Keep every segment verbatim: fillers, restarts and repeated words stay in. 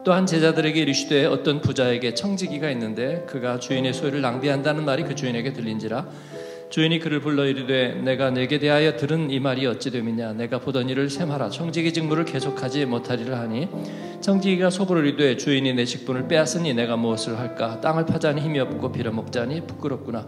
또한 제자들에게 이르시되 어떤 부자에게 청지기가 있는데 그가 주인의 소유를 낭비한다는 말이 그 주인에게 들린지라. 주인이 그를 불러 이르되 내가 내게 대하여 들은 이 말이 어찌 됨이냐. 내가 보던 일을 셈하라. 청지기 직무를 계속하지 못하리라 하니 청지기가 속으로 이르되 주인이 내 직분을 빼앗으니 내가 무엇을 할까. 땅을 파자니 힘이 없고 빌어먹자니 부끄럽구나.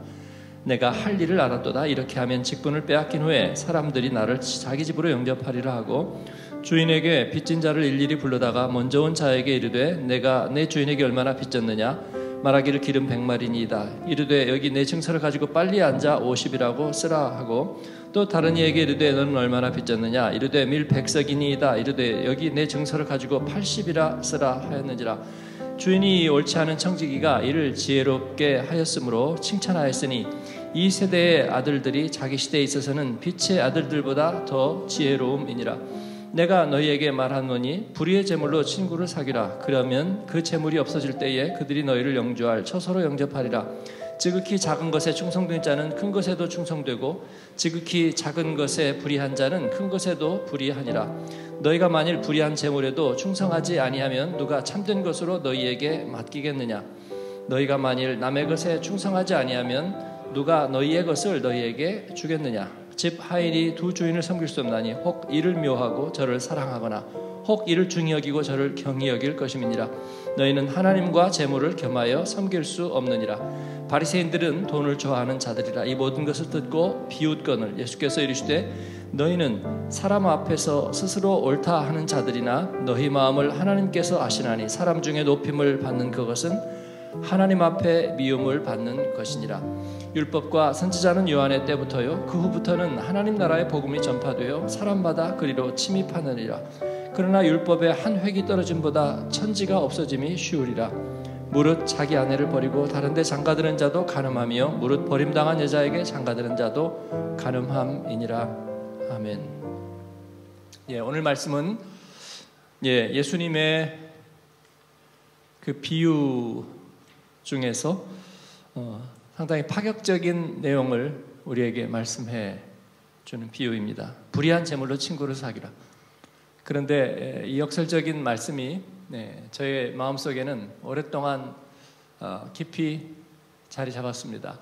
내가 할 일을 알았도다. 이렇게 하면 직분을 빼앗긴 후에 사람들이 나를 자기 집으로 영접하리라 하고 주인에게 빚진 자를 일일이 불러다가 먼저 온 자에게 이르되 내가 내 주인에게 얼마나 빚졌느냐. 말하기를 기름 백마리니이다. 이르되 여기 내 증서를 가지고 빨리 앉아 오십이라고 쓰라 하고 또 다른 이에게 이르되 너는 얼마나 빚졌느냐. 이르되 밀 백석이니이다. 이르되 여기 내 증서를 가지고 팔십이라 쓰라 하였는지라. 주인이 옳지 않은 청지기가 이를 지혜롭게 하였으므로 칭찬하였으니 이 세대의 아들들이 자기 시대에 있어서는 빛의 아들들보다 더 지혜로움이니라. 내가 너희에게 말하노니 불의의 재물로 친구를 사귀라. 그러면 그 재물이 없어질 때에 그들이 너희를 영주할 처소로 영접하리라. 지극히 작은 것에 충성된 자는 큰 것에도 충성되고 지극히 작은 것에 불의한 자는 큰 것에도 불의하니라. 너희가 만일 불의한 재물에도 충성하지 아니하면 누가 참된 것으로 너희에게 맡기겠느냐. 너희가 만일 남의 것에 충성하지 아니하면 누가 너희의 것을 너희에게 주겠느냐. 집 하인이 두 주인을 섬길 수 없나니 혹 이를 묘하고 저를 사랑하거나 혹 이를 중히 여기고 저를 경히 여길 것임이니라. 너희는 하나님과 재물을 겸하여 섬길 수 없느니라. 바리새인들은 돈을 좋아하는 자들이라. 이 모든 것을 듣고 비웃거늘 예수께서 이르시되 너희는 사람 앞에서 스스로 옳다 하는 자들이나 너희 마음을 하나님께서 아시나니 사람 중에 높임을 받는 그것은 하나님 앞에 미움을 받는 것이니라. 율법과 선지자는 요한의 때부터요 그 후부터는 하나님 나라의 복음이 전파되어 사람마다 그리로 침입하느니라. 그러나 율법의 한 획이 떨어짐보다 천지가 없어짐이 쉬우리라. 무릇 자기 아내를 버리고 다른 데 장가드는 자도 간음하며 무릇 버림당한 여자에게 장가드는 자도 간음함이니라. 아멘. 예, 오늘 말씀은 예, 예수님의 그 비유 중에서 어, 상당히 파격적인 내용을 우리에게 말씀해 주는 비유입니다. 불의한 재물로 친구를 사귀라. 그런데 이 역설적인 말씀이 네, 저의 마음속에는 오랫동안 어, 깊이 자리 잡았습니다.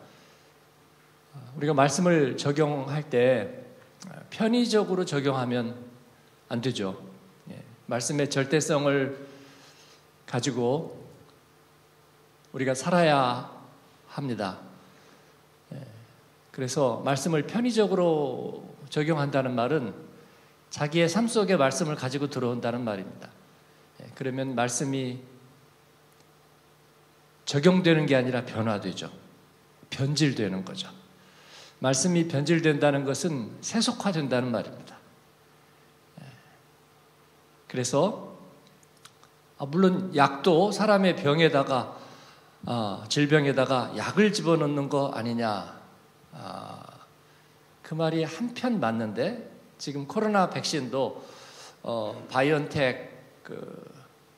우리가 말씀을 적용할 때 편의적으로 적용하면 안 되죠. 예, 말씀의 절대성을 가지고 우리가 살아야 합니다. 그래서 말씀을 편의적으로 적용한다는 말은 자기의 삶 속의 말씀을 가지고 들어온다는 말입니다. 그러면 말씀이 적용되는 게 아니라 변화되죠. 변질되는 거죠. 말씀이 변질된다는 것은 세속화된다는 말입니다. 그래서 물론 약도 사람의 병에다가 어, 질병에다가 약을 집어넣는 거 아니냐. 어, 그 말이 한편 맞는데 지금 코로나 백신도 어, 바이온텍 그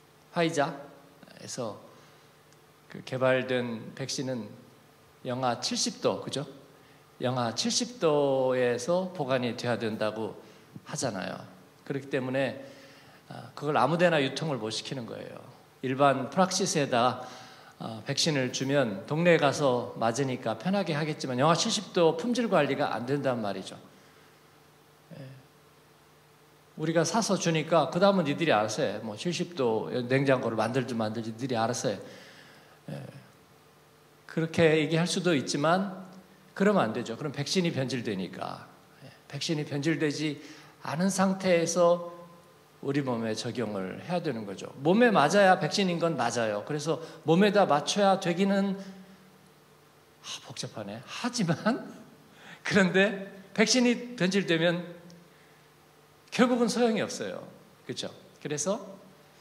화이자에서 그 개발된 백신은 영하 칠십 도, 그죠? 영하 칠십 도에서 보관이 돼야 된다고 하잖아요. 그렇기 때문에 그걸 아무데나 유통을 못 시키는 거예요. 일반 프락시스에다 어, 백신을 주면 동네에 가서 맞으니까 편하게 하겠지만 영하 칠십 도 품질 관리가 안 된단 말이죠. 예. 우리가 사서 주니까 그 다음은 니들이 알아서 해. 뭐 칠십 도 냉장고를 만들지 만들지 니들이 알아서 해. 예. 그렇게 얘기할 수도 있지만 그러면 안 되죠. 그럼 백신이 변질되니까. 예. 백신이 변질되지 않은 상태에서 우리 몸에 적용을 해야 되는 거죠. 몸에 맞아야 백신인 건 맞아요. 그래서 몸에다 맞춰야 되기는 아, 복잡하네. 하지만 그런데 백신이 변질되면 결국은 소용이 없어요. 그렇죠? 그래서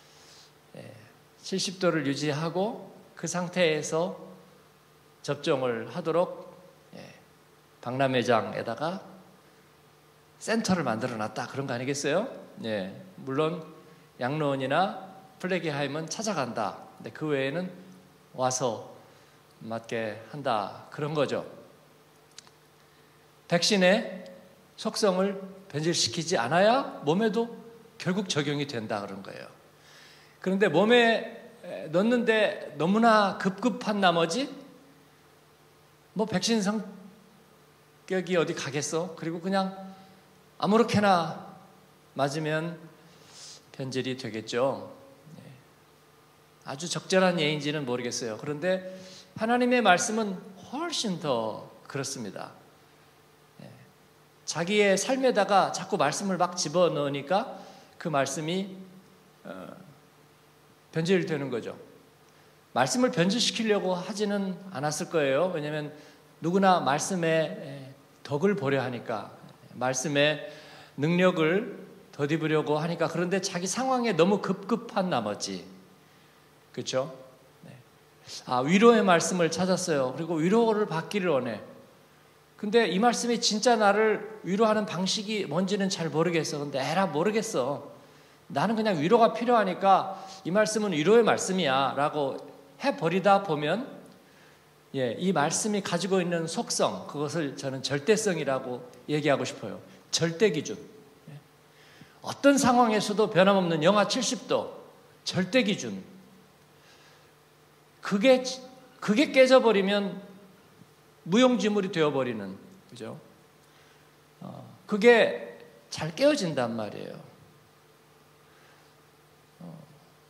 칠십 도를 유지하고 그 상태에서 접종을 하도록 박람회장에다가 센터를 만들어놨다 그런 거 아니겠어요? 예, 물론 양로원이나 플래기하임은 찾아간다. 근데 그 외에는 와서 맞게 한다. 그런 거죠. 백신의 속성을 변질시키지 않아야 몸에도 결국 적용이 된다. 그런 거예요. 그런데 몸에 넣는데 너무나 급급한 나머지 뭐 백신 성격이 어디 가겠어? 그리고 그냥 아무렇게나 맞으면 변질이 되겠죠. 아주 적절한 예인지는 모르겠어요. 그런데 하나님의 말씀은 훨씬 더 그렇습니다. 자기의 삶에다가 자꾸 말씀을 막 집어넣으니까 그 말씀이 변질되는 거죠. 말씀을 변질시키려고 하지는 않았을 거예요. 왜냐하면 누구나 말씀에 덕을 보려 하니까, 말씀의 능력을 덧입으려고 하니까. 그런데 자기 상황에 너무 급급한 나머지, 그렇죠? 네. 아, 위로의 말씀을 찾았어요. 그리고 위로를 받기를 원해. 근데 이 말씀이 진짜 나를 위로하는 방식이 뭔지는 잘 모르겠어. 근데 에라 모르겠어. 나는 그냥 위로가 필요하니까 이 말씀은 위로의 말씀이야 라고 해버리다 보면, 예, 이 말씀이 가지고 있는 속성, 그것을 저는 절대성이라고 얘기하고 싶어요. 절대 기준. 예. 어떤 상황에서도 변함없는 영하 칠십 도 절대 기준. 그게 그게 깨져버리면 무용지물이 되어버리는, 그죠? 어, 그게 잘 깨어진단 말이에요. 어,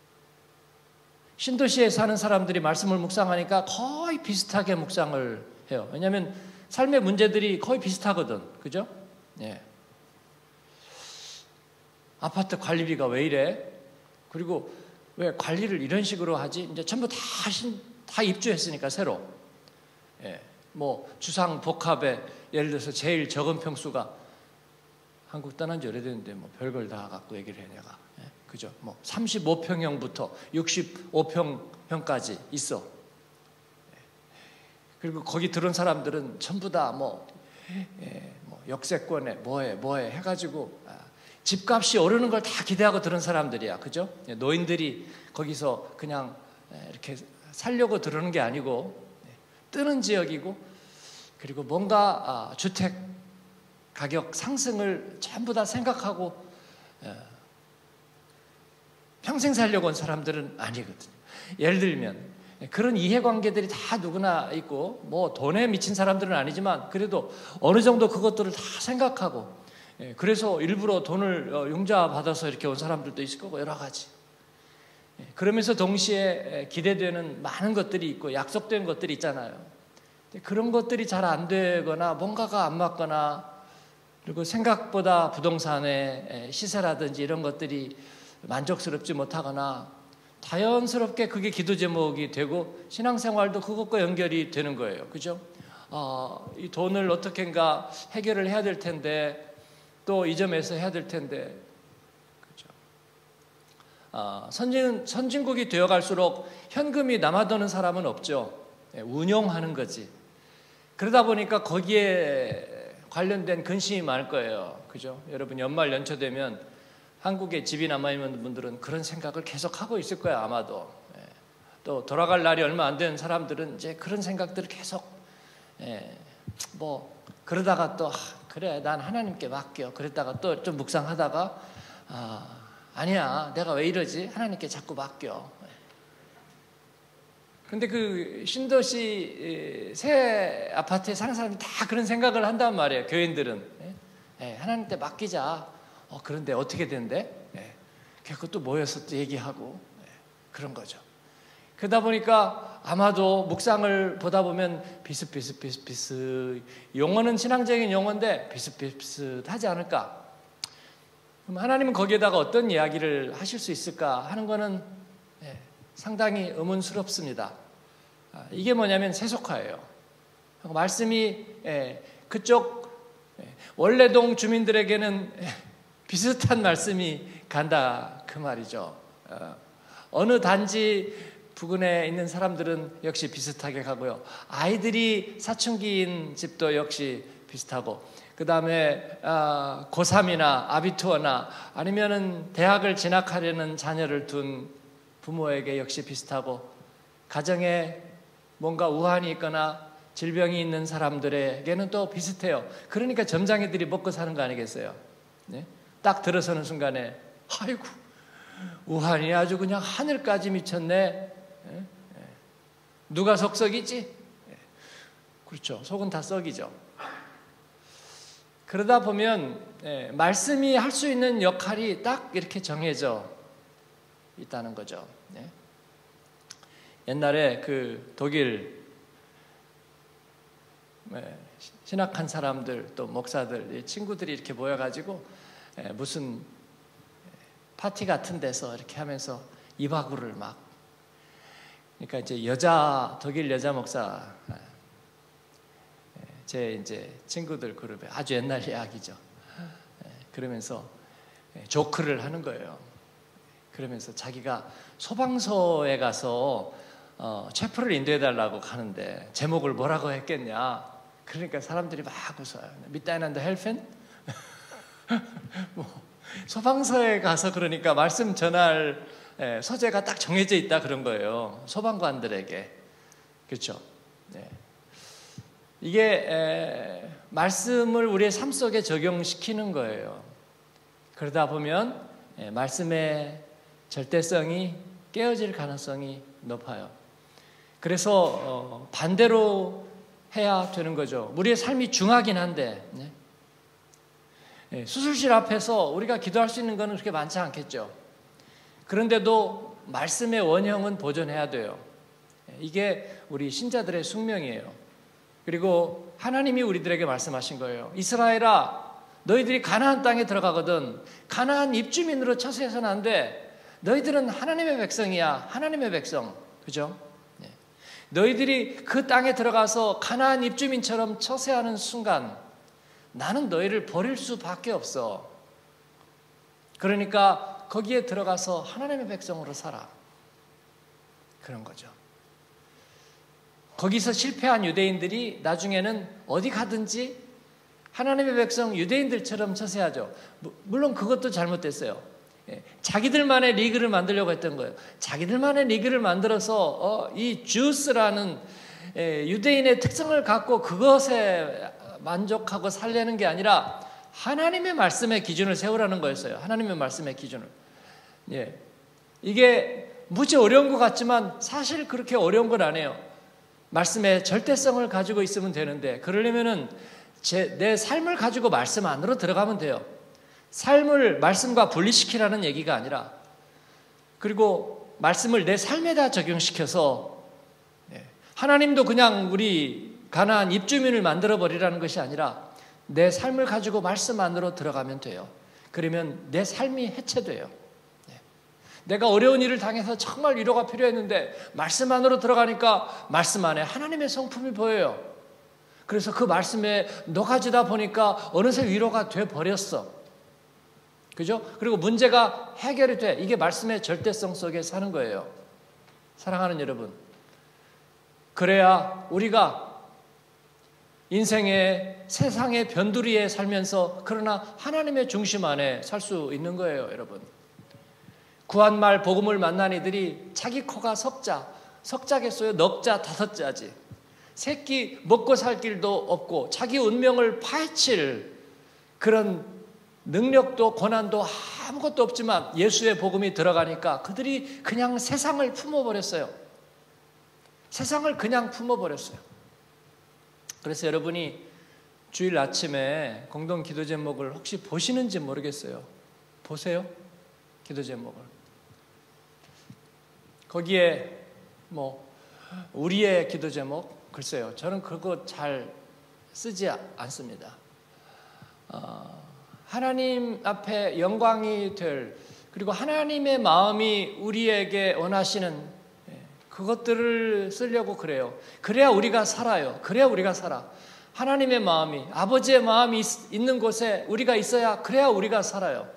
신도시에 사는 사람들이 말씀을 묵상하니까 거의 비슷하게 묵상을 해요. 왜냐하면 삶의 문제들이 거의 비슷하거든, 그죠? 예. 아파트 관리비가 왜 이래? 그리고 왜 관리를 이런 식으로 하지? 이제 전부 다, 신, 다 입주했으니까 새로. 예. 뭐 주상 복합에 예를 들어서 제일 적은 평수가, 한국 떠난 지 오래됐는데 뭐 별걸 다 갖고 얘기를 해 내가. 예, 그죠? 뭐 삼십오 평형부터 육십오 평형까지 있어. 예, 그리고 거기 들은 사람들은 전부 다 뭐 예, 뭐 역세권에 뭐해 뭐해 해가지고 아, 집값이 오르는 걸 다 기대하고 들은 사람들이야, 그죠? 예, 노인들이 거기서 그냥 예, 이렇게 살려고 들어오는 게 아니고 예, 뜨는 지역이고, 그리고 뭔가 아, 주택 가격 상승을 전부 다 생각하고 어, 평생 살려고 온 사람들은 아니거든요. 예를 들면 그런 이해관계들이 다 누구나 있고, 뭐 돈에 미친 사람들은 아니지만 그래도 어느 정도 그것들을 다 생각하고, 예, 그래서 일부러 돈을 어, 융자 받아서 이렇게 온 사람들도 있을 거고, 여러 가지. 예, 그러면서 동시에 기대되는 많은 것들이 있고 약속된 것들이 있잖아요. 그런 것들이 잘 안 되거나 뭔가가 안 맞거나, 그리고 생각보다 부동산의 시세라든지 이런 것들이 만족스럽지 못하거나, 자연스럽게 그게 기도 제목이 되고 신앙생활도 그것과 연결이 되는 거예요. 그죠? 어, 이 돈을 어떻게인가 해결을 해야 될 텐데, 또 이 점에서 해야 될 텐데, 그죠? 어, 선진, 선진국이 되어갈수록 현금이 남아도는 사람은 없죠. 운용하는 거지. 그러다 보니까 거기에 관련된 근심이 많을 거예요. 그죠? 여러분 연말 연초 되면 한국에 집이 남아있는 분들은 그런 생각을 계속 하고 있을 거예요, 아마도. 예. 또 돌아갈 날이 얼마 안 된 사람들은 이제 그런 생각들을 계속, 예, 뭐 그러다가 또 아, 그래 난 하나님께 맡겨. 그랬다가 또 좀 묵상하다가 아, 아니야 내가 왜 이러지? 하나님께 자꾸 맡겨. 근데 그 신도시 새 아파트에 사는 사람이 다 그런 생각을 한단 말이에요. 교인들은 예, 하나님께 맡기자. 어, 그런데 어떻게 된대? 예, 그것도 모여서 또 얘기하고 예, 그런 거죠. 그러다 보니까 아마도 묵상을 보다 보면 비슷비슷비슷비슷, 용어는 신앙적인 용어인데 비슷비슷하지 않을까? 그럼 하나님은 거기에다가 어떤 이야기를 하실 수 있을까 하는 거는 예, 상당히 의문스럽습니다. 아, 이게 뭐냐면 세속화예요. 말씀이 예, 그쪽 예, 원래동 주민들에게는 예, 비슷한 말씀이 간다 그 말이죠. 어, 어느 단지 부근에 있는 사람들은 역시 비슷하게 가고요. 아이들이 사춘기인 집도 역시 비슷하고, 그 다음에 아, 고삼이나 아비투어나 아니면은 대학을 진학하려는 자녀를 둔 부모에게 역시 비슷하고, 가정에 뭔가 우환이 있거나 질병이 있는 사람들에게는 또 비슷해요. 그러니까 점장애들이 먹고 사는 거 아니겠어요? 네? 딱 들어서는 순간에 아이고 우환이 아주 그냥 하늘까지 미쳤네. 누가 속썩이지? 그렇죠. 속은 다 썩이죠. 그러다 보면 말씀이 할 수 있는 역할이 딱 이렇게 정해져 있다는 거죠. 옛날에 그 독일 신학한 사람들 또 목사들 친구들이 이렇게 모여가지고 무슨 파티 같은 데서 이렇게 하면서 이바구를 막, 그러니까 이제 여자 독일 여자 목사 제 이제 친구들 그룹에 아주 옛날 이야기죠. 그러면서 조크를 하는 거예요. 그러면서 자기가 소방서에 가서 어, 체포를 인도해 달라고 가는데 제목을 뭐라고 했겠냐? 그러니까 사람들이 막 웃어요. 미타이난드 헬펜? 뭐 소방서에 가서 그러니까 말씀 전할 예, 소재가 딱 정해져 있다 그런 거예요. 소방관들에게. 그렇죠? 네. 이게 에, 말씀을 우리의 삶 속에 적용시키는 거예요. 그러다 보면 에, 말씀의 절대성이 깨어질 가능성이 높아요. 그래서 어, 반대로 해야 되는 거죠. 우리의 삶이 중하긴 한데 네? 네, 수술실 앞에서 우리가 기도할 수 있는 것은 그렇게 많지 않겠죠. 그런데도 말씀의 원형은 보존해야 돼요. 이게 우리 신자들의 숙명이에요. 그리고 하나님이 우리들에게 말씀하신 거예요. 이스라엘아, 너희들이 가나안 땅에 들어가거든 가나안 입주민으로 처세해서는 안 돼. 너희들은 하나님의 백성이야. 하나님의 백성. 그죠? 네. 너희들이 그 땅에 들어가서 가나안 입주민처럼 처세하는 순간 나는 너희를 버릴 수밖에 없어. 그러니까 거기에 들어가서 하나님의 백성으로 살아. 그런 거죠. 거기서 실패한 유대인들이 나중에는 어디 가든지 하나님의 백성 유대인들처럼 처세하죠. 물론 그것도 잘못됐어요. 자기들만의 리그를 만들려고 했던 거예요. 자기들만의 리그를 만들어서 어, 이 주스라는 유대인의 특성을 갖고 그것에 만족하고 살려는 게 아니라 하나님의 말씀의 기준을 세우라는 거였어요. 하나님의 말씀의 기준을. 예. 이게 무지 어려운 것 같지만 사실 그렇게 어려운 건 아니에요. 말씀의 절대성을 가지고 있으면 되는데 그러려면은 제, 내 삶을 가지고 말씀 안으로 들어가면 돼요. 삶을 말씀과 분리시키라는 얘기가 아니라 그리고 말씀을 내 삶에다 적용시켜서 예. 하나님도 그냥 우리 가나안 입주민을 만들어버리라는 것이 아니라 내 삶을 가지고 말씀 안으로 들어가면 돼요. 그러면 내 삶이 해체돼요. 네. 내가 어려운 일을 당해서 정말 위로가 필요했는데 말씀 안으로 들어가니까 말씀 안에 하나님의 성품이 보여요. 그래서 그 말씀에 녹아지다 보니까 어느새 위로가 돼버렸어. 그죠? 그리고 문제가 해결이 돼. 이게 말씀의 절대성 속에 사는 거예요. 사랑하는 여러분. 그래야 우리가 인생의 세상의 변두리에 살면서 그러나 하나님의 중심 안에 살 수 있는 거예요, 여러분. 구한말 복음을 만난 이들이 자기 코가 석자, 석자겠어요? 넉자, 다섯자지. 새끼 먹고 살 길도 없고 자기 운명을 파헤칠 그런 능력도 고난도 아무것도 없지만 예수의 복음이 들어가니까 그들이 그냥 세상을 품어버렸어요. 세상을 그냥 품어버렸어요. 그래서 여러분이 주일 아침에 공동 기도 제목을 혹시 보시는지 모르겠어요. 보세요. 기도 제목을. 거기에 뭐 우리의 기도 제목 글쎄요. 저는 그거 잘 쓰지 않습니다. 어, 하나님 앞에 영광이 될 그리고 하나님의 마음이 우리에게 원하시는 그것들을 쓰려고 그래요. 그래야 우리가 살아요. 그래야 우리가 살아. 하나님의 마음이, 아버지의 마음이 있, 있는 곳에 우리가 있어야 그래야 우리가 살아요.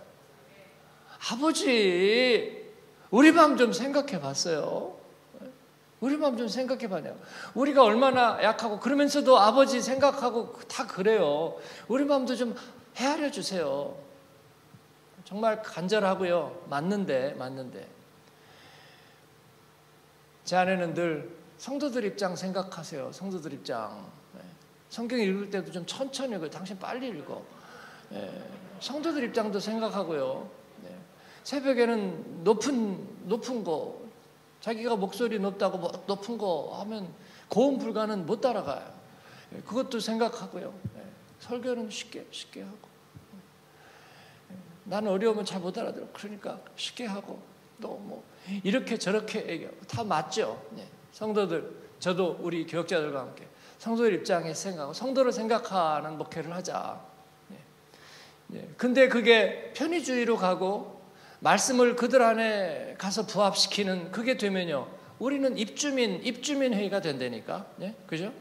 아버지, 우리 마음 좀 생각해 봤어요. 우리 마음 좀 생각해 봐요. 우리가 얼마나 약하고 그러면서도 아버지 생각하고 다 그래요. 우리 마음도 좀 헤아려 주세요. 정말 간절하고요. 맞는데, 맞는데. 제 아내는 늘 성도들 입장 생각하세요. 성도들 입장. 성경 읽을 때도 좀 천천히 읽어요. 당신 빨리 읽어. 성도들 입장도 생각하고요. 새벽에는 높은 높은 거, 자기가 목소리 높다고 뭐 높은 거 하면 고음 불가는 못 따라가요. 그것도 생각하고요. 설교는 쉽게 쉽게 하고, 나는 어려우면 잘 못 알아들어. 그러니까 쉽게 하고, 또 뭐 이렇게 저렇게 얘기하고 다 맞죠. 성도들, 저도 우리 교역자들과 함께 성도들 입장에서 생각하고 성도를 생각하는 목회를 하자. 근데 그게 편의주의로 가고 말씀을 그들 안에 가서 부합시키는 그게 되면요, 우리는 입주민, 입주민 회의가 된다니까. 네? 그죠?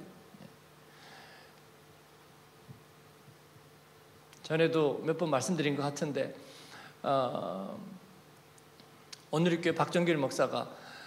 전에도 몇 번 말씀드린 것 같은데, 어, 온누리교회 박정길 목사가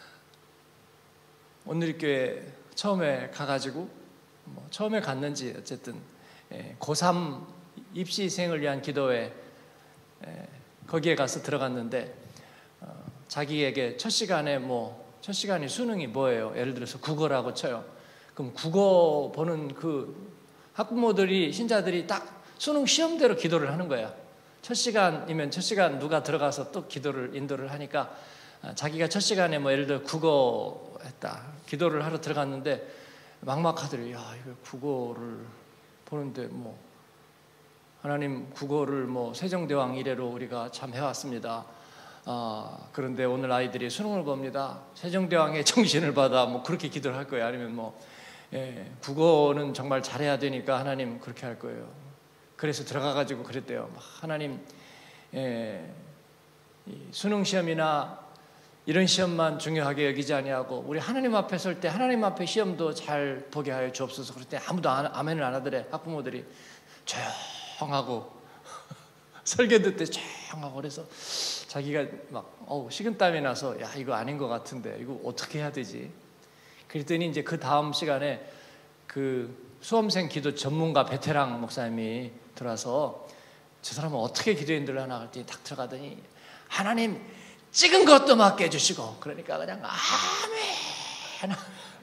온누리교회 처음에 가가지고, 뭐 처음에 갔는지 어쨌든 예, 고삼 입시생을 위한 기도회, 예, 거기에 가서 들어갔는데, 어, 자기에게 첫 시간에 뭐 첫 시간이 수능이 뭐예요? 예를 들어서 국어라고 쳐요. 그럼 국어 보는 그 학부모들이, 신자들이 딱 수능 시험대로 기도를 하는 거야. 첫 시간이면 첫 시간 누가 들어가서 또 기도를 인도를 하니까, 자기가 첫 시간에 뭐 예를 들어 국어 했다, 기도를 하러 들어갔는데 막막하더래. 야, 이거 국어를 보는데 뭐 하나님, 국어를 뭐 세종대왕 이래로 우리가 참 해왔습니다. 아, 그런데 오늘 아이들이 수능을 봅니다. 세종대왕의 정신을 받아, 뭐 그렇게 기도를 할 거예요. 아니면 뭐 예, 국어는 정말 잘해야 되니까 하나님 그렇게 할 거예요. 그래서 들어가가지고 그랬대요. 하나님, 예, 수능 시험이나 이런 시험만 중요하게 여기지 아니하고 우리 하나님 앞에 설 때 하나님 앞에 시험도 잘 보게 하여 주옵소서. 그럴 때 아무도 안, 아멘을 안 하더래. 학부모들이 조용하고 설교 듣때 조용하고, 그래서 자기가 막 어우, 식은땀이 나서 야, 이거 아닌 것 같은데 이거 어떻게 해야 되지? 그랬더니 이제 그 다음 시간에 그 수험생 기도 전문가 베테랑 목사님이 들어와서 저 사람은 어떻게 기도인들을 하나 그랬더니 딱 들어가더니 하나님 찍은 것도 맞게 해주시고, 그러니까 그냥 아멘.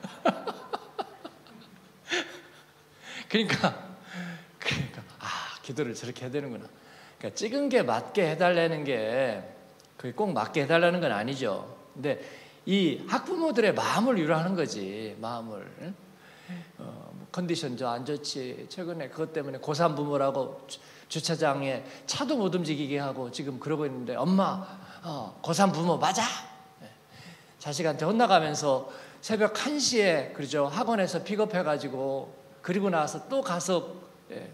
그러니까 그러니까 아, 기도를 저렇게 해야 되는구나. 그러니까 찍은 게 맞게 해달라는 게 그게 꼭 맞게 해달라는 건 아니죠. 근데 이 학부모들의 마음을 위로하는 거지. 마음을. 어, 컨디션 저 안 좋지. 최근에 그것 때문에 고삼 부모라고 주, 주차장에 차도 못 움직이게 하고 지금 그러고 있는데, 엄마, 어, 고삼 부모 맞아? 네. 자식한테 혼나가면서 새벽 한 시에 그러죠, 학원에서 픽업해가지고 그리고 나서 또 가서 예,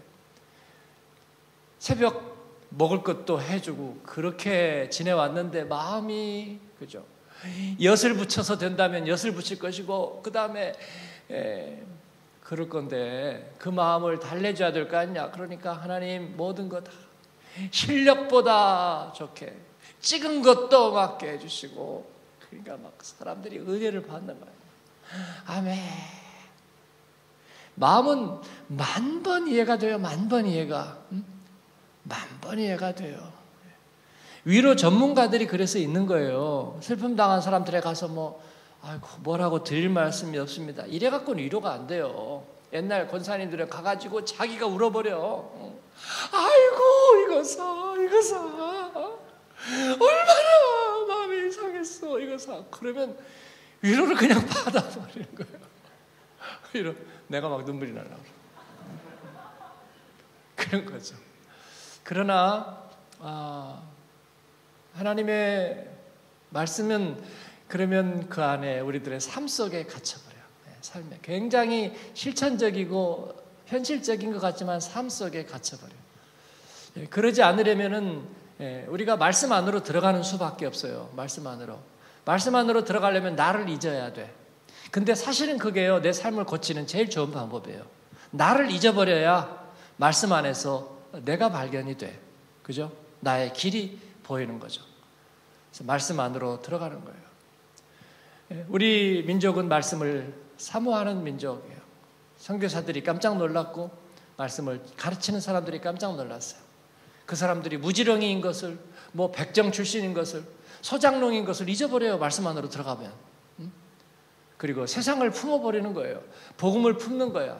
새벽 먹을 것도 해주고 그렇게 지내왔는데 마음이, 그죠, 엿을 붙여서 된다면 엿을 붙일 것이고 그 다음에 그럴 건데 그 마음을 달래줘야 될 거 아니냐. 그러니까 하나님 모든 거 다 실력보다 좋게 찍은 것도 맞게 해주시고, 그러니까 막 사람들이 은혜를 받는 거예요. 아멘. 마음은 만 번 이해가 돼요. 만 번 이해가. 응? 만 번 이해가 돼요. 위로 전문가들이 그래서 있는 거예요. 슬픔 당한 사람들에 가서 뭐 아이고 뭐라고 드릴 말씀이 없습니다. 이래 갖고는 위로가 안 돼요. 옛날 권사님들은 가가지고 자기가 울어버려. 아이고 이거 사 이거 사 얼마나 마음이 상했어 이거 사. 그러면 위로를 그냥 받아버리는 거예요. 위로. 내가 막 눈물이 나려고 그런 거죠. 그러나 아, 하나님의 말씀은 그러면 그 안에 우리들의 삶 속에 갇혀버려요. 삶에 굉장히 실천적이고 현실적인 것 같지만 삶 속에 갇혀버려요. 그러지 않으려면은 우리가 말씀 안으로 들어가는 수밖에 없어요. 말씀 안으로. 말씀 안으로 들어가려면 나를 잊어야 돼. 근데 사실은 그게요, 내 삶을 고치는 제일 좋은 방법이에요. 나를 잊어버려야 말씀 안에서 내가 발견이 돼. 그죠? 나의 길이 보이는 거죠. 그래서 말씀 안으로 들어가는 거예요. 우리 민족은 말씀을 사모하는 민족이에요. 선교사들이 깜짝 놀랐고 말씀을 가르치는 사람들이 깜짝 놀랐어요. 그 사람들이 무지렁이인 것을, 뭐 백정 출신인 것을, 소장농인 것을 잊어버려요. 말씀 안으로 들어가면. 응? 그리고 세상을 품어버리는 거예요. 복음을 품는 거야.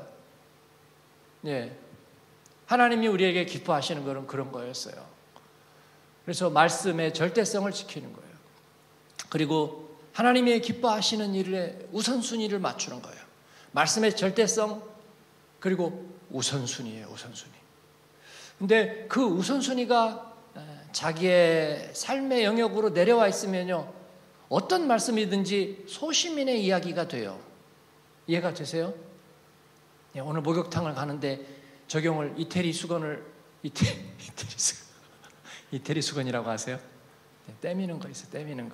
예. 하나님이 우리에게 기뻐하시는 것은 그런 거였어요. 그래서 말씀의 절대성을 지키는 거예요. 그리고 하나님이 기뻐하시는 일에 우선순위를 맞추는 거예요. 말씀의 절대성 그리고 우선순위예요. 우선순위. 근데 그 우선순위가 자기의 삶의 영역으로 내려와 있으면요, 어떤 말씀이든지 소시민의 이야기가 돼요. 이해가 되세요? 오늘 목욕탕을 가는데 적용을 이태리 수건을 이태, 이태리 수건 이태리 수건이라고 하세요? 떼미는 거 있어. 떼미는 거.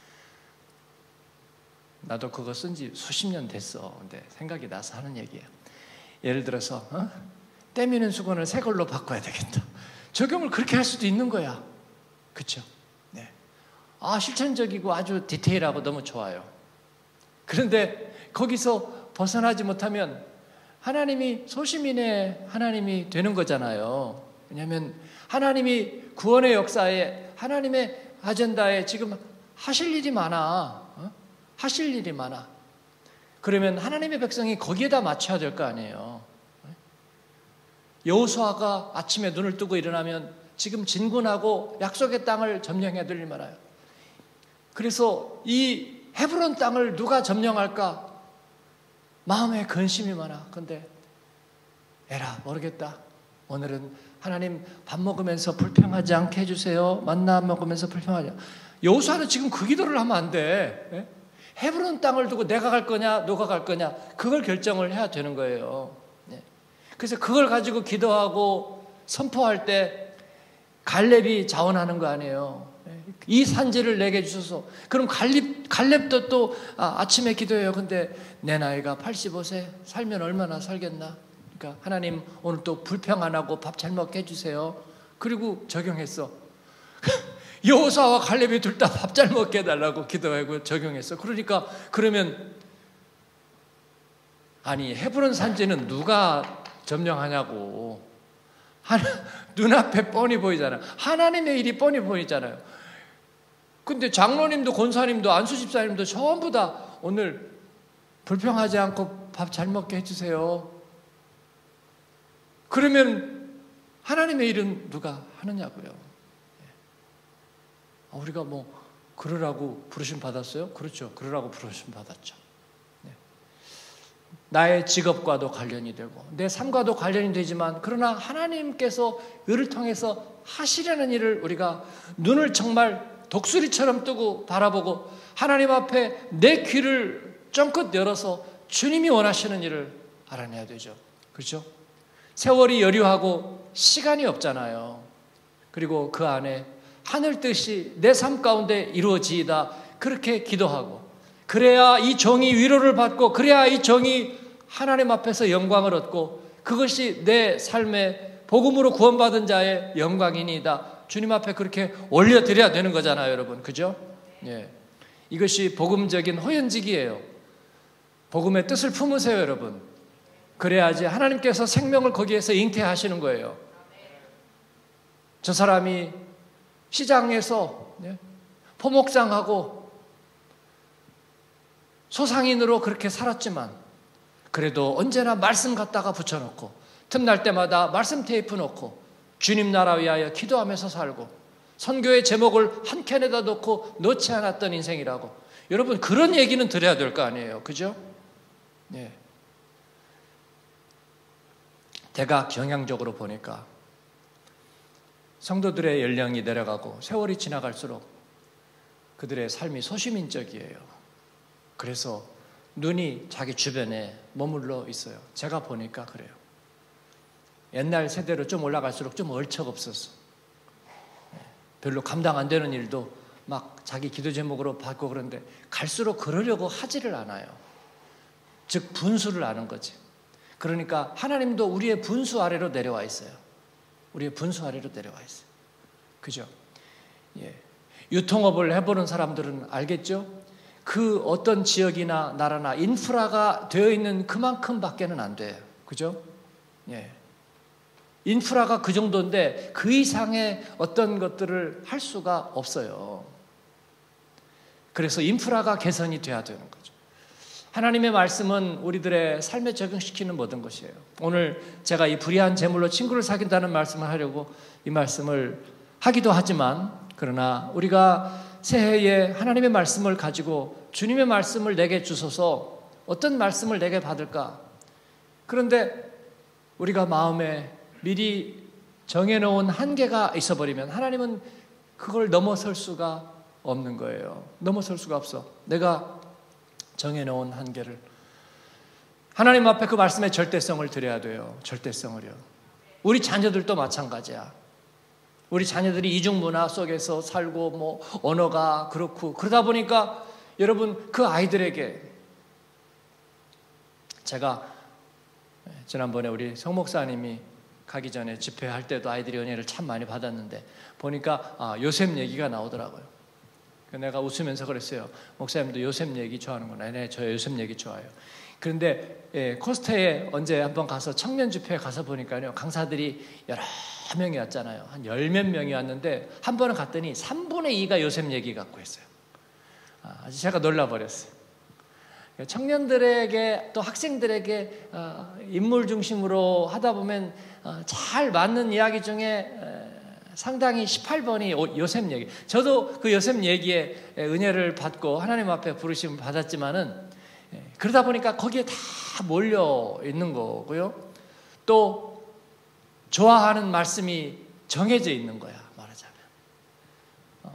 나도 그거 쓴 지 수십 년 됐어. 근데 생각이 나서 하는 얘기예요. 예를 들어서 어? 떼미는 수건을 새 걸로 바꿔야 되겠다. 적용을 그렇게 할 수도 있는 거야. 그렇죠? 네. 아, 실천적이고 아주 디테일하고 너무 좋아요. 그런데 거기서 벗어나지 못하면 하나님이 소시민의 하나님이 되는 거잖아요. 왜냐하면 하나님이 구원의 역사에 하나님의 아젠다에 지금 하실 일이 많아. 어? 하실 일이 많아. 그러면 하나님의 백성이 거기에다 맞춰야 될 거 아니에요. 여호수아가 아침에 눈을 뜨고 일어나면 지금 진군하고 약속의 땅을 점령해야 될 일 많아요. 그래서 이 헤브론 땅을 누가 점령할까? 마음에 근심이 많아. 근데 에라 모르겠다. 오늘은 하나님 밥 먹으면서 불평하지 않게 해주세요. 만나 먹으면서 불평하지 않게. 여호수아는 지금 그 기도를 하면 안 돼. 예? 헤브론 땅을 두고 내가 갈 거냐 너가 갈 거냐 그걸 결정을 해야 되는 거예요. 예. 그래서 그걸 가지고 기도하고 선포할 때 갈렙이 자원하는 거 아니에요. 이 산지를 내게 주소서. 그럼 갈렙, 갈렙도 또 아, 아침에 기도해요. 근데 내 나이가 팔십오 세 살면 얼마나 살겠나. 그러니까 하나님 오늘 또 불평 안 하고 밥 잘 먹게 해주세요. 그리고 적용했어. 여호수아와 갈렙이 둘 다 밥 잘 먹게 해달라고 기도하고 적용했어. 그러니까 그러면 아니 헤브론 산지는 누가 점령하냐고. 하나, 눈앞에 뻔히 보이잖아요. 하나님의 일이 뻔히 보이잖아요. 근데 장로님도 권사님도 안수집사님도 전부 다 오늘 불평하지 않고 밥 잘 먹게 해주세요. 그러면 하나님의 일은 누가 하느냐고요. 우리가 뭐 그러라고 부르심 받았어요? 그렇죠. 그러라고 부르심 받았죠. 네. 나의 직업과도 관련이 되고 내 삶과도 관련이 되지만 그러나 하나님께서 의를 통해서 하시려는 일을 우리가 눈을 정말 독수리처럼 뜨고 바라보고 하나님 앞에 내 귀를 쫑긋 열어서 주님이 원하시는 일을 알아내야 되죠. 그렇죠? 세월이 여류하고 시간이 없잖아요. 그리고 그 안에 하늘 뜻이 내 삶 가운데 이루어지이다. 그렇게 기도하고 그래야 이 정이 위로를 받고 그래야 이 정이 하나님 앞에서 영광을 얻고 그것이 내 삶의 복음으로 구원받은 자의 영광이니이다. 주님 앞에 그렇게 올려드려야 되는 거잖아요, 여러분. 그죠? 예. 이것이 복음적인 호연직이에요. 복음의 뜻을 품으세요, 여러분. 그래야지 하나님께서 생명을 거기에서 잉태하시는 거예요. 저 사람이 시장에서 포목장하고 소상인으로 그렇게 살았지만 그래도 언제나 말씀 갖다가 붙여놓고 틈날 때마다 말씀 테이프 놓고 주님 나라 위하여 기도하면서 살고 선교의 제목을 한 켠에다 놓고 놓지 않았던 인생이라고. 여러분 그런 얘기는 드려야 될 거 아니에요. 그죠? 네. 대각 경향적으로 보니까 성도들의 연령이 내려가고 세월이 지나갈수록 그들의 삶이 소시민적이에요. 그래서 눈이 자기 주변에 머물러 있어요. 제가 보니까 그래요. 옛날 세대로 좀 올라갈수록 좀 얼척없었어. 별로 감당 안 되는 일도 막 자기 기도 제목으로 받고 그런데 갈수록 그러려고 하지를 않아요. 즉 분수를 아는 거지. 그러니까 하나님도 우리의 분수 아래로 내려와 있어요. 우리의 분수 아래로 내려와 있어요. 그죠? 예. 유통업을 해보는 사람들은 알겠죠? 그 어떤 지역이나 나라나 인프라가 되어 있는 그만큼 밖에는 안 돼요. 그죠? 예. 인프라가 그 정도인데 그 이상의 어떤 것들을 할 수가 없어요. 그래서 인프라가 개선이 돼야 되는 거죠. 하나님의 말씀은 우리들의 삶에 적용시키는 모든 것이에요. 오늘 제가 이 불의한 재물로 친구를 사귄다는 말씀을 하려고 이 말씀을 하기도 하지만, 그러나 우리가 새해에 하나님의 말씀을 가지고 주님의 말씀을 내게 주소서, 어떤 말씀을 내게 받을까? 그런데 우리가 마음에 미리 정해놓은 한계가 있어버리면 하나님은 그걸 넘어설 수가 없는 거예요. 넘어설 수가 없어. 내가 정해놓은 한계를. 하나님 앞에 그 말씀의 절대성을 드려야 돼요. 절대성을요. 우리 자녀들도 마찬가지야. 우리 자녀들이 이중문화 속에서 살고 뭐 언어가 그렇고 그러다 보니까 여러분 그 아이들에게, 제가 지난번에 우리 성 목사님이 가기 전에 집회할 때도 아이들이 은혜를 참 많이 받았는데 보니까 아, 요셉 얘기가 나오더라고요. 내가 웃으면서 그랬어요. 목사님도 요셉 얘기 좋아하는구나. 네, 저 요셉 얘기 좋아해요. 그런데 예, 코스트에 언제 한번 가서 청년 집회에 가서 보니까요, 강사들이 여러 명이 왔잖아요. 한 열 몇 명이 왔는데 한 번은 갔더니 삼분의 이가 요셉 얘기 갖고 있어요. 아, 제가 놀라버렸어요. 청년들에게 또 학생들에게 인물 중심으로 하다 보면 잘 맞는 이야기 중에 상당히 십팔 번이 요셉 얘기. 저도 그 요셉 얘기에 은혜를 받고 하나님 앞에 부르심을 받았지만은, 그러다 보니까 거기에 다 몰려 있는 거고요. 또 좋아하는 말씀이 정해져 있는 거야, 말하자면. 어,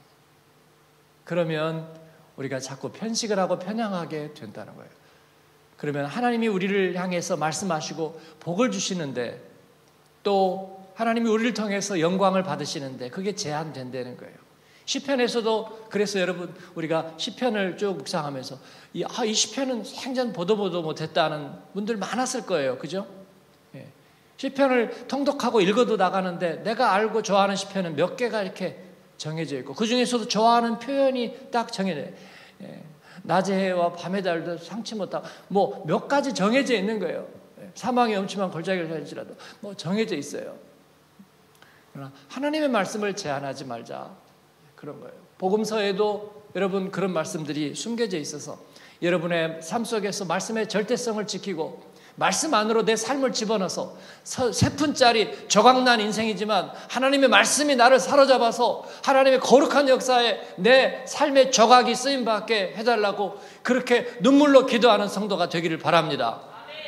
그러면 우리가 자꾸 편식을 하고 편향하게 된다는 거예요. 그러면 하나님이 우리를 향해서 말씀하시고 복을 주시는데, 또 하나님이 우리를 통해서 영광을 받으시는데 그게 제한된다는 거예요. 시편에서도 그래서 여러분 우리가 시편을 쭉 묵상하면서 이, 아, 이 시편은 생전 보도 보도 못했다는 분들 많았을 거예요. 그죠? 예. 시편을 통독하고 읽어도 나가는데 내가 알고 좋아하는 시편은 몇 개가 이렇게 정해져 있고, 그 중에서도 좋아하는 표현이 딱 정해져요. 예. 낮의 해와 밤의 달도 상치 못하고 뭐 몇 가지 정해져 있는 거예요. 예. 사망의 엄침한 골짜기를 할지라도 뭐 정해져 있어요. 그러나 하나님의 말씀을 제한하지 말자, 그런 거예요. 복음서에도 여러분 그런 말씀들이 숨겨져 있어서 여러분의 삶 속에서 말씀의 절대성을 지키고 말씀 안으로 내 삶을 집어넣어서 세 푼짜리 조각난 인생이지만 하나님의 말씀이 나를 사로잡아서 하나님의 거룩한 역사에 내 삶의 조각이 쓰임받게 해달라고 그렇게 눈물로 기도하는 성도가 되기를 바랍니다.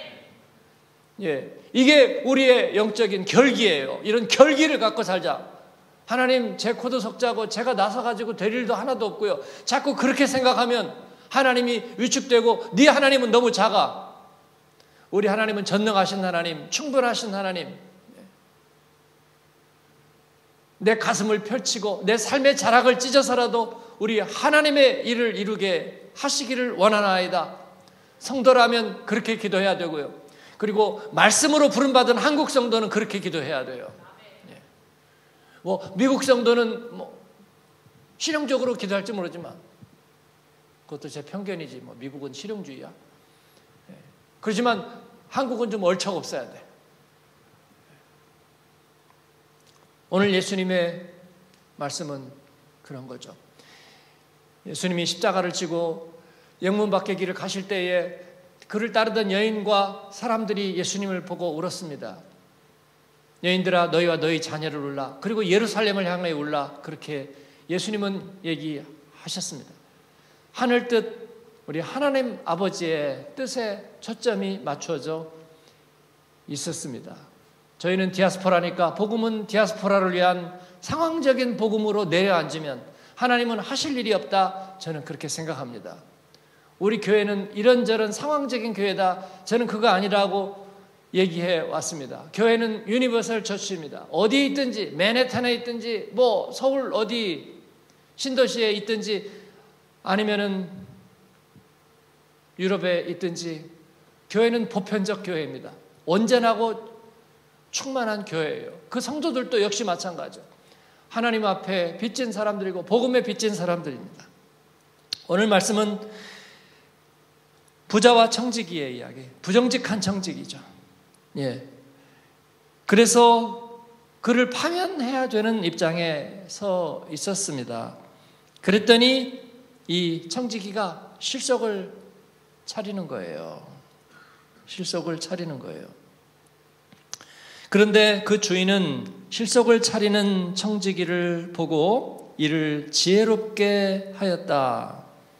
예, 이게 우리의 영적인 결기예요. 이런 결기를 갖고 살자. 하나님 제 코도 석자고 제가 나서가지고 될 일도 하나도 없고요. 자꾸 그렇게 생각하면 하나님이 위축되고 네 하나님은 너무 작아. 우리 하나님은 전능하신 하나님, 충분하신 하나님. 내 가슴을 펼치고 내 삶의 자락을 찢어서라도 우리 하나님의 일을 이루게 하시기를 원하나이다. 성도라면 그렇게 기도해야 되고요. 그리고 말씀으로 부름받은 한국 성도는 그렇게 기도해야 돼요. 예. 뭐 미국 성도는 뭐 실용적으로 기도할지 모르지만 그것도 제 편견이지. 뭐 미국은 실용주의야. 예. 그렇지만 한국은 좀 얼척 없어야 돼. 오늘 예수님의 말씀은 그런 거죠. 예수님이 십자가를 지고 영문 밖의 길을 가실 때에 그를 따르던 여인과 사람들이 예수님을 보고 울었습니다. 여인들아 너희와 너희 자녀를 울라. 그리고 예루살렘을 향해 울라. 그렇게 예수님은 얘기하셨습니다. 하늘 뜻, 우리 하나님 아버지의 뜻에 초점이 맞춰져 있었습니다. 저희는 디아스포라니까 복음은 디아스포라를 위한 상황적인 복음으로 내려앉으면 하나님은 하실 일이 없다. 저는 그렇게 생각합니다. 우리 교회는 이런저런 상황적인 교회다. 저는 그거 아니라고 얘기해 왔습니다. 교회는 유니버설 처치입니다. 어디에 있든지, 맨해튼에 있든지, 뭐 서울 어디 신도시에 있든지, 아니면은 유럽에 있든지, 교회는 보편적 교회입니다. 온전하고 충만한 교회예요. 그 성도들도 역시 마찬가지죠. 하나님 앞에 빚진 사람들이고 복음에 빚진 사람들입니다. 오늘 말씀은 부자와 청지기의 이야기, 부정직한 청지기죠. 예. 그래서 그를 파면해야 되는 입장에 서 있었습니다. 그랬더니 이 청지기가 실속을 차리는 거예요. 실속을 차리는 거예요. 그런데 그 주인은 실속을 차리는 청지기를 보고 이를 지혜롭게 하였다.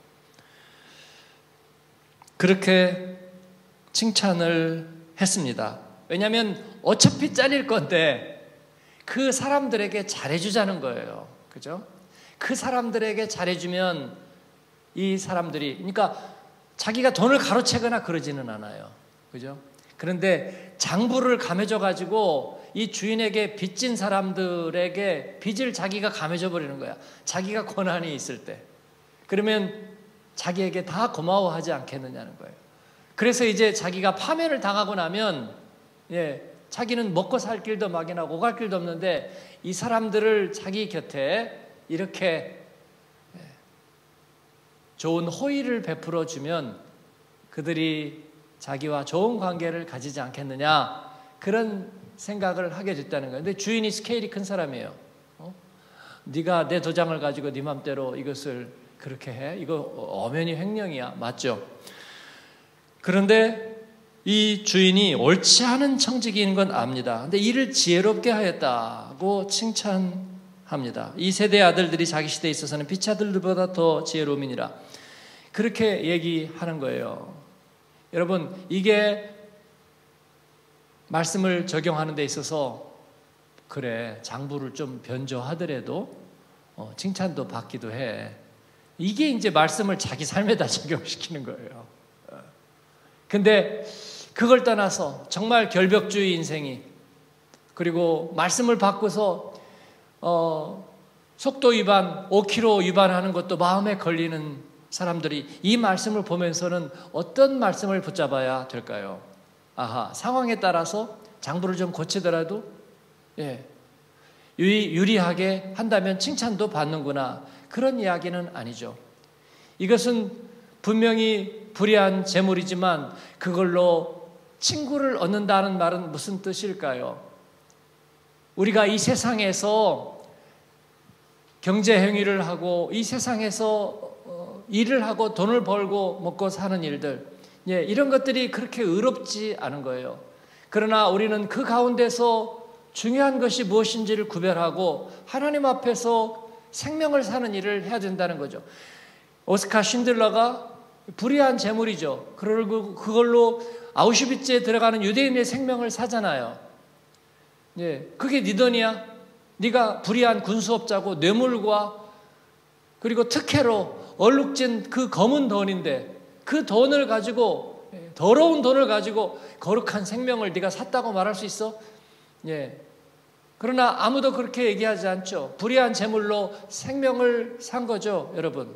그렇게 칭찬을 했습니다. 왜냐하면 어차피 잘릴 건데 그 사람들에게 잘해주자는 거예요. 그죠? 그 사람들에게 잘해주면 이 사람들이, 그러니까 자기가 돈을 가로채거나 그러지는 않아요. 그죠? 그런데 장부를 감해줘 가지고 이 주인에게 빚진 사람들에게 빚을 자기가 감해줘 버리는 거야. 자기가 고난이 있을 때. 그러면 자기에게 다 고마워하지 않겠느냐는 거예요. 그래서 이제 자기가 파면을 당하고 나면 예, 자기는 먹고 살 길도 막연하고 오갈 길도 없는데 이 사람들을 자기 곁에 이렇게 좋은 호의를 베풀어 주면 그들이 자기와 좋은 관계를 가지지 않겠느냐, 그런 생각을 하게 됐다는 거예요. 근데 주인이 스케일이 큰 사람이에요. 어? 네가 내 도장을 가지고 네 맘대로 이것을 그렇게 해? 이거 엄연히 횡령이야. 맞죠? 그런데 이 주인이 옳지 않은 청지기인 건 압니다. 근데 이를 지혜롭게 하였다고 칭찬합니다. 이 세대의 아들들이 자기 시대에 있어서는 빛의 아들들보다 더 지혜로움이니라. 그렇게 얘기하는 거예요. 여러분, 이게 말씀을 적용하는 데 있어서 그래, 장부를 좀 변조하더라도 어, 칭찬도 받기도 해. 이게 이제 말씀을 자기 삶에다 적용시키는 거예요. 근데 그걸 떠나서 정말 결벽주의 인생이, 그리고 말씀을 바꾸서 어, 속도 위반, 오 킬로미터 위반하는 것도 마음에 걸리는 사람들이 이 말씀을 보면서는 어떤 말씀을 붙잡아야 될까요? 아하, 상황에 따라서 장부를 좀 고치더라도 예, 유리, 유리하게 한다면 칭찬도 받는구나, 그런 이야기는 아니죠. 이것은 분명히 불의한 재물이지만 그걸로 친구를 얻는다는 말은 무슨 뜻일까요? 우리가 이 세상에서 경제 행위를 하고 이 세상에서 일을 하고 돈을 벌고 먹고 사는 일들, 예, 이런 것들이 그렇게 의롭지 않은 거예요. 그러나 우리는 그 가운데서 중요한 것이 무엇인지를 구별하고 하나님 앞에서 생명을 사는 일을 해야 된다는 거죠. 오스카 신들러가 불의한 재물이죠. 그리고 그걸로 아우슈비츠에 들어가는 유대인의 생명을 사잖아요. 예, 그게 네 돈이야? 네가 불의한 군수업자고 뇌물과 그리고 특혜로 얼룩진 그 검은 돈인데 그 돈을 가지고, 더러운 돈을 가지고 거룩한 생명을 네가 샀다고 말할 수 있어? 예. 그러나 아무도 그렇게 얘기하지 않죠. 불의한 재물로 생명을 산 거죠, 여러분.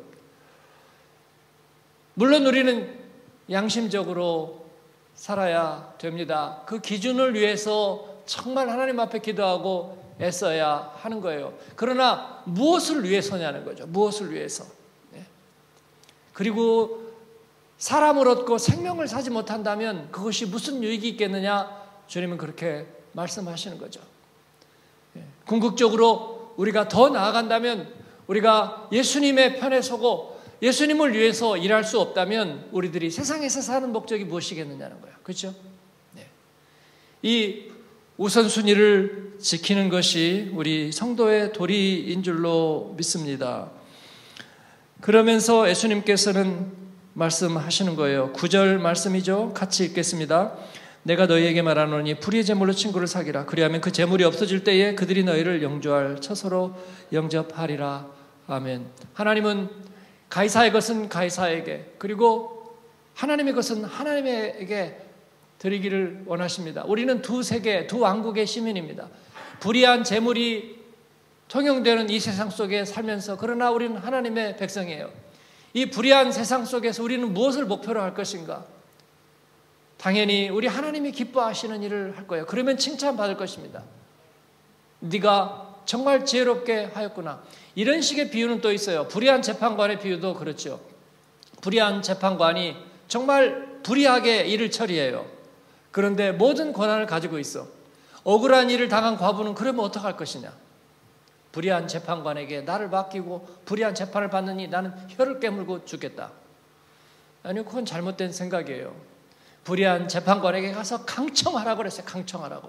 물론 우리는 양심적으로 살아야 됩니다. 그 기준을 위해서 정말 하나님 앞에 기도하고 애써야 하는 거예요. 그러나 무엇을 위해서냐는 거죠. 무엇을 위해서. 네. 그리고 사람을 얻고 생명을 사지 못한다면 그것이 무슨 유익이 있겠느냐? 주님은 그렇게 말씀하시는 거죠. 네. 궁극적으로 우리가 더 나아간다면, 우리가 예수님의 편에 서고 예수님을 위해서 일할 수 없다면 우리들이 세상에서 사는 목적이 무엇이겠느냐는 거예요. 그렇죠? 네. 이 우선순위를 지키는 것이 우리 성도의 도리인 줄로 믿습니다. 그러면서 예수님께서는 말씀하시는 거예요. 구 절 말씀이죠. 같이 읽겠습니다. 내가 너희에게 말하노니 불의의 제물로 친구를 사귀라. 그리하면 그 제물이 없어질 때에 그들이 너희를 영주할 처소로 영접하리라. 아멘. 하나님은 가이사의 것은 가이사에게, 그리고 하나님의 것은 하나님에게 드리기를 원하십니다. 우리는 두 세계, 두 왕국의 시민입니다. 불의한 재물이 통용되는 이 세상 속에 살면서, 그러나 우리는 하나님의 백성이에요. 이 불의한 세상 속에서 우리는 무엇을 목표로 할 것인가? 당연히 우리 하나님이 기뻐하시는 일을 할 거예요. 그러면 칭찬받을 것입니다. 네가 정말 지혜롭게 하였구나. 이런 식의 비유는 또 있어요. 불의한 재판관의 비유도 그렇죠. 불의한 재판관이 정말 불의하게 일을 처리해요. 그런데 모든 권한을 가지고 있어. 억울한 일을 당한 과부는 그러면 어떡할 것이냐? 불의한 재판관에게 나를 맡기고 불의한 재판을 받느니 나는 혀를 깨물고 죽겠다. 아니요, 그건 잘못된 생각이에요. 불의한 재판관에게 가서 강청하라고 그랬어요. 강청하라고.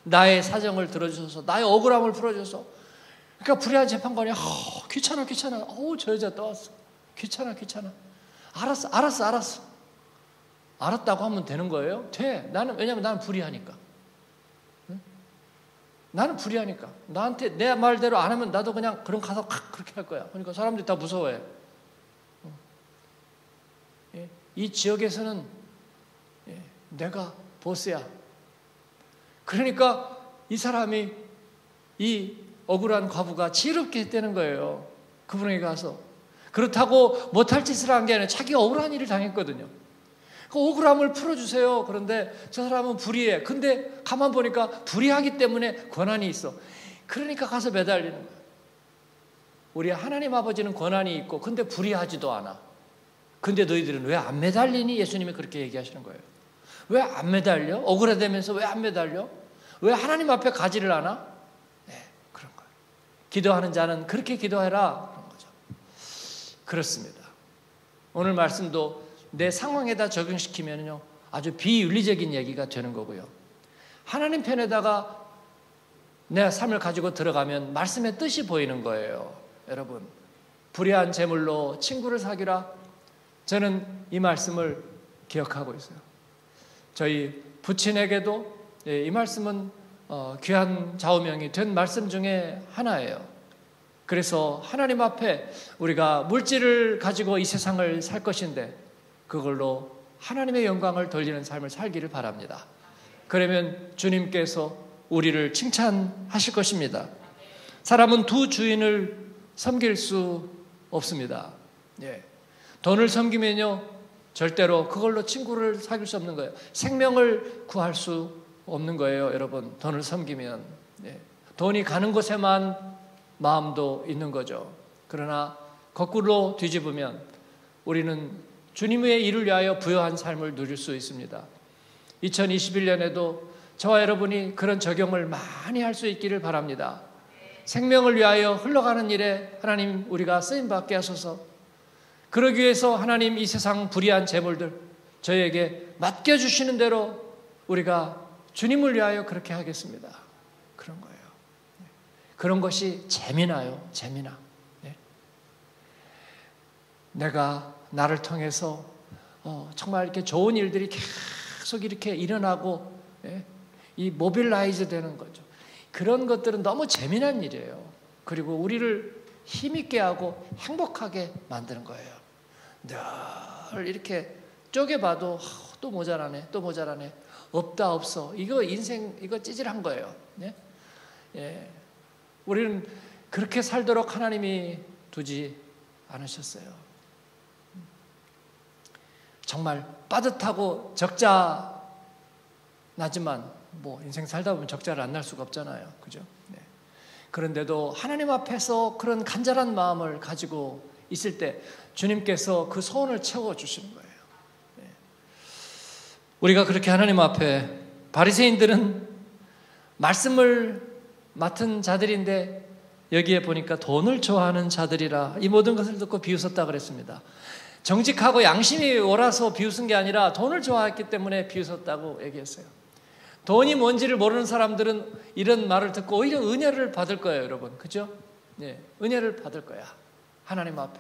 나의 사정을 들어주셔서 나의 억울함을 풀어줘서. 그러니까 불의한 재판관이 어, 귀찮아 귀찮아. 어우 저 여자 또 왔어. 귀찮아 귀찮아. 알았어 알았어 알았어. 알았다고 하면 되는 거예요? 돼. 나는 왜냐하면 나는 불의하니까. 응? 나는 불의하니까. 나한테 내 말대로 안 하면 나도 그냥 그럼 가서 그렇게 할 거야. 그러니까 사람들이 다 무서워해. 응. 예. 이 지역에서는 예. 내가 보스야. 그러니까 이 사람이 이 억울한 과부가 지혜롭게 했다는 거예요. 그분에게 가서. 그렇다고 못할 짓을 한 게 아니라 자기가 억울한 일을 당했거든요. 그 억울함을 풀어주세요. 그런데 저 사람은 불의해. 근데 가만 보니까 불의하기 때문에 권한이 있어. 그러니까 가서 매달리는 거예요. 우리 하나님 아버지는 권한이 있고 근데 불의하지도 않아. 근데 너희들은 왜 안 매달리니? 예수님이 그렇게 얘기하시는 거예요. 왜 안 매달려? 억울해되면서 왜 안 매달려? 왜 하나님 앞에 가지를 않아? 네, 그런 거예요. 기도하는 자는 그렇게 기도해라. 그런 거죠. 그렇습니다. 오늘 말씀도 내 상황에다 적용시키면요 아주 비윤리적인 얘기가 되는 거고요. 하나님 편에다가 내 삶을 가지고 들어가면 말씀의 뜻이 보이는 거예요. 여러분, 불의한 재물로 친구를 사귀라. 저는 이 말씀을 기억하고 있어요. 저희 부친에게도 이 말씀은 귀한 좌우명이 된 말씀 중에 하나예요. 그래서 하나님 앞에 우리가 물질을 가지고 이 세상을 살 것인데 그걸로 하나님의 영광을 돌리는 삶을 살기를 바랍니다. 그러면 주님께서 우리를 칭찬하실 것입니다. 사람은 두 주인을 섬길 수 없습니다. 예. 돈을 섬기면요 절대로 그걸로 친구를 사귈 수 없는 거예요. 생명을 구할 수 없는 거예요. 여러분, 돈을 섬기면. 예. 돈이 가는 곳에만 마음도 있는 거죠. 그러나 거꾸로 뒤집으면 우리는 주님의 일을 위하여 부여한 삶을 누릴 수 있습니다. 이천이십일 년에도 저와 여러분이 그런 적용을 많이 할 수 있기를 바랍니다. 생명을 위하여 흘러가는 일에 하나님 우리가 쓰임받게 하소서. 그러기 위해서 하나님 이 세상 불의한 재물들 저에게 맡겨주시는 대로 우리가 주님을 위하여 그렇게 하겠습니다. 그런 거예요. 그런 것이 재미나요. 재미나. 네. 내가 나를 통해서 어, 정말 이렇게 좋은 일들이 계속 이렇게 일어나고 예? 이 모빌라이즈 되는 거죠. 그런 것들은 너무 재미난 일이에요. 그리고 우리를 힘있게 하고 행복하게 만드는 거예요. 늘 이렇게 쪼개봐도 어, 또 모자라네, 또 모자라네, 없다 없어. 이거 인생 이거 찌질한 거예요. 예? 예. 우리는 그렇게 살도록 하나님이 두지 않으셨어요. 정말 빠듯하고 적자 나지만 뭐 인생 살다 보면 적자를 안 날 수가 없잖아요. 그죠? 네. 그런데도 하나님 앞에서 그런 간절한 마음을 가지고 있을 때 주님께서 그 소원을 채워주시는 거예요. 네. 우리가 그렇게 하나님 앞에 바리새인들은 말씀을 맡은 자들인데 여기에 보니까 돈을 좋아하는 자들이라 이 모든 것을 듣고 비웃었다 그랬습니다. 정직하고 양심이 옳아서 비웃은 게 아니라 돈을 좋아했기 때문에 비웃었다고 얘기했어요. 돈이 뭔지를 모르는 사람들은 이런 말을 듣고 오히려 은혜를 받을 거예요, 여러분. 그죠? 네, 은혜를 받을 거야. 하나님 앞에.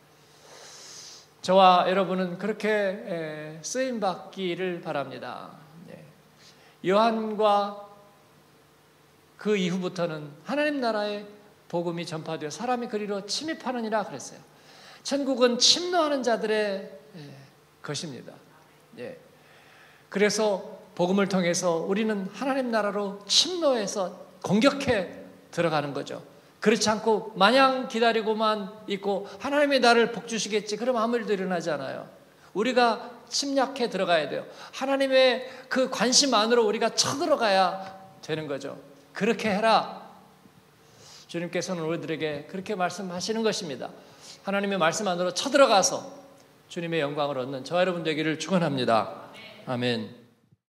저와 여러분은 그렇게 쓰임 받기를 바랍니다. 네. 요한과 그 이후부터는 하나님 나라의 복음이 전파되어 사람이 그리로 침입하느니라 그랬어요. 천국은 침노하는 자들의 것입니다. 예. 그래서 복음을 통해서 우리는 하나님 나라로 침노해서 공격해 들어가는 거죠. 그렇지 않고 마냥 기다리고만 있고 하나님이 나를 복주시겠지 그러면 아무 일도 일어나지 않아요. 우리가 침략해 들어가야 돼요. 하나님의 그 관심 안으로 우리가 쳐들어가야 되는 거죠. 그렇게 해라. 주님께서는 우리들에게 그렇게 말씀하시는 것입니다. 하나님의 말씀 안으로 쳐들어가서 주님의 영광을 얻는 저와 여러분 되기를 축원합니다. 아멘.